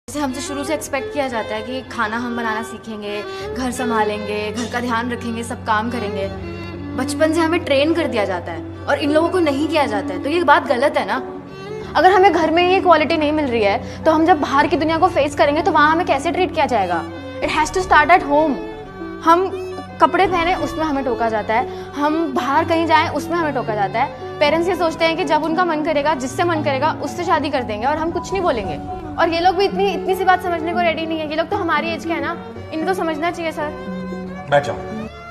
जैसे हमसे शुरू से एक्सपेक्ट किया जाता है कि खाना हम बनाना सीखेंगे, घर संभालेंगे, घर का ध्यान रखेंगे, सब काम करेंगे। बचपन से हमें ट्रेन कर दिया जाता है और इन लोगों को नहीं किया जाता है, तो ये बात गलत है ना। अगर हमें घर में ये क्वालिटी नहीं मिल रही है तो हम जब बाहर की दुनिया को फेस करेंगे तो वहाँ हमें कैसे ट्रीट किया जाएगा। It has to start at home. हम कपड़े पहने उसमें हमें टोका जाता है, हम बाहर कहीं जाएं उसमें हमें टोका जाता है। पेरेंट्स ये सोचते हैं कि जब उनका मन करेगा, जिससे मन करेगा उससे शादी कर देंगे और हम कुछ नहीं बोलेंगे। और ये लोग भी इतनी सी बात समझने को रेडी नहीं है। ये लोग तो हमारी एज के हैं ना, इन्हें तो समझना चाहिए। सर बैठ जाओ।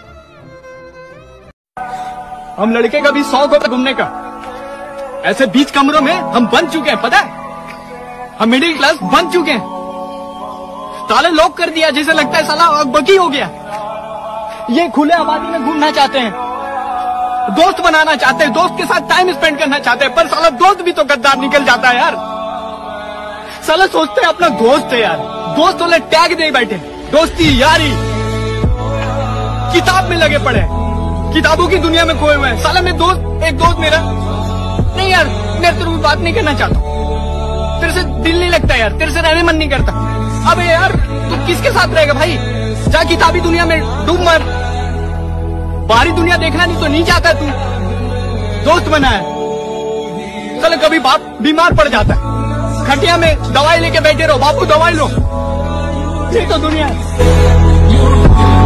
हम लड़के का भी शौक होता घूमने का, ऐसे 20 कमरों में हम बन चुके हैं, पता है। हम मिडिल क्लास बन चुके हैं। ताले लॉक कर दिया, जैसे लगता है साला बकी हो गया। ये खुले आबादी में घूमना चाहते हैं, दोस्त बनाना चाहते हैं, दोस्त के साथ टाइम स्पेंड करना चाहते हैं, पर साला दोस्त भी तो गद्दार निकल जाता है यार। साला सोचते हैं अपना दोस्त है यार, दोस्त वाले टैग दे बैठे, दोस्ती यारी किताब में लगे पड़े, किताबों की दुनिया में खोए हुए हैं। साला मैं दोस्त, एक दोस्त मेरा नहीं यार, मैं तेरे को बात नहीं करना चाहता, तेरे से दिल नहीं लगता यार, तेरे से रहने मन नहीं करता। अबे यार तू किसके साथ रहेगा भाई, जा किताबी दुनिया में डूब मर, बाहरी दुनिया देखना नहीं तो नहीं चाहता तू, दोस्त बना है। चलो कभी बाप बीमार पड़ जाता है, खटिया में दवाई लेके बैठे रहो, बापू दवाई लो, ये तो दुनिया है।